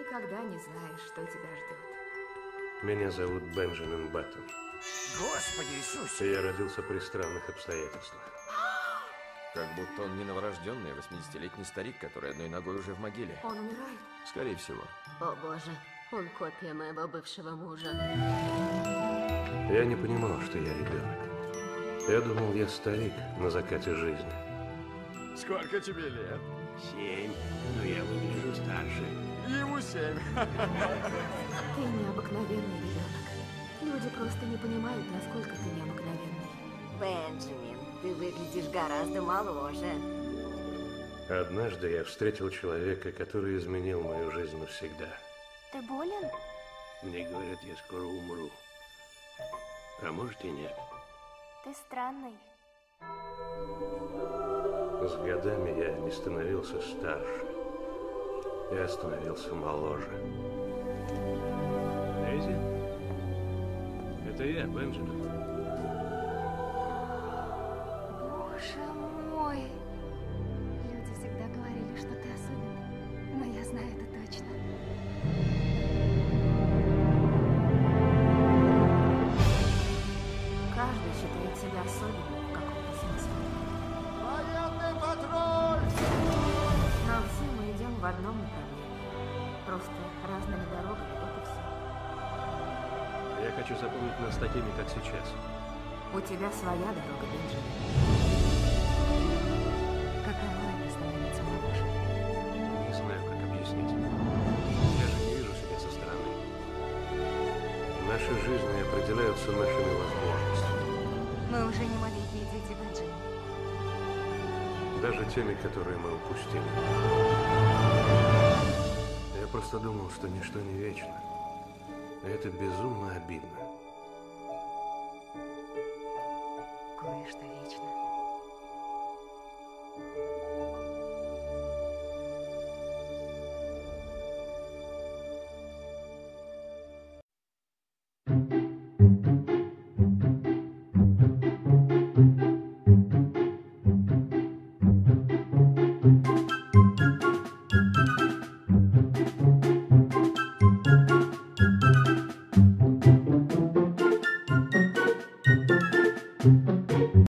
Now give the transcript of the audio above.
никогда не знаешь, что тебя ждет. Меня зовут Бенджамин Баттон. Господи Иисусе! Я родился при странных обстоятельствах. Как будто он не новорожденный, 80-летний старик, который одной ногой уже в могиле. Он умирает? Скорее всего. О боже, он копия моего бывшего мужа. Я не понимал, что я ребенок. Я думал, я старик на закате жизни. Сколько тебе лет? 7, но я выгляжу старше. Ему 7. Ты необыкновенный ребенок. Люди просто не понимают, насколько ты необыкновенный. Бенджамин, ты выглядишь гораздо моложе. Однажды я встретил человека, который изменил мою жизнь навсегда. Ты болен? Мне говорят, я скоро умру. А может и нет. Ты странный. С годами я не становился старше. Я становился моложе. Дейзи? Это я, Бенджамин. Боже мой! Люди всегда говорили, что ты особенный. Но я знаю это точно. Каждый считает себя особенным в каком-то смысле. Военный патруль! Но все мы идем в одном направлении. Просто разными дорогами, вот и все. Я хочу запомнить нас такими, как сейчас. У тебя своя дорога, Бенджамин. Каково это становиться моложе? Не знаю, как объяснить. Я же не вижу себя со стороны. Наши жизни определяются нашими возможностями. Мы уже не маленькие дети, Бенджамин. Даже теми, которые мы упустили. Я просто думал, что ничто не вечно. И это безумно обидно. Кое-что вечно.